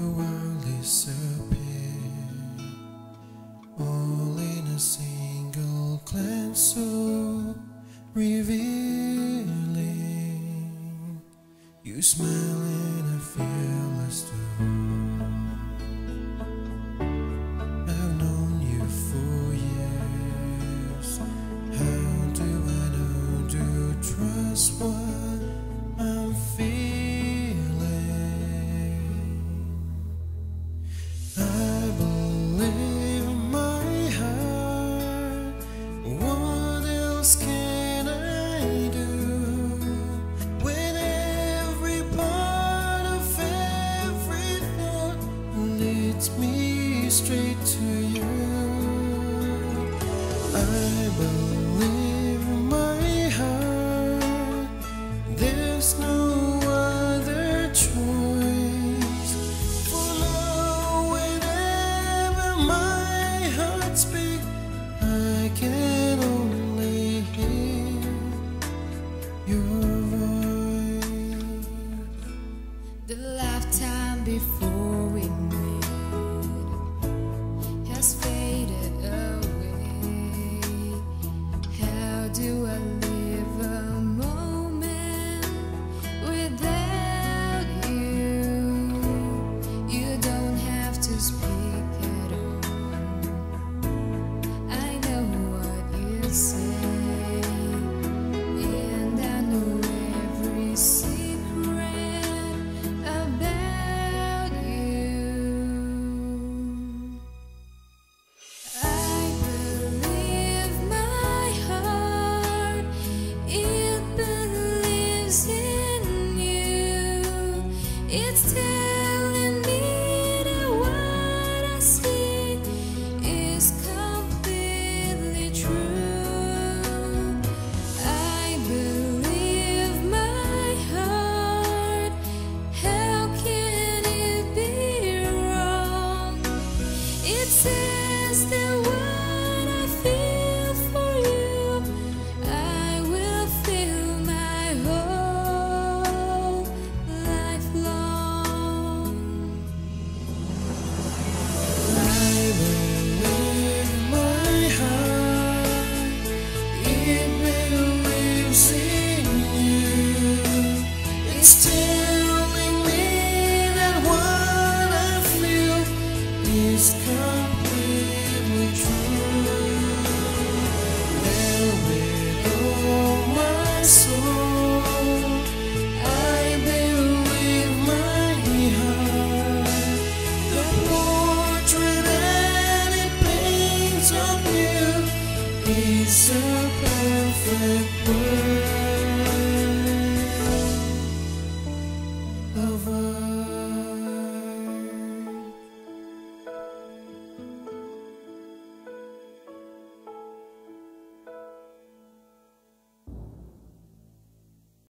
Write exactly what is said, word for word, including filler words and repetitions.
world disappear, all in a single glance so revealing. You smile and I feel as though I've known you for years. How do I know to trust what I'm feeling? I believe in my heart. What else can I do when every part of every thought leads me straight to you? I believe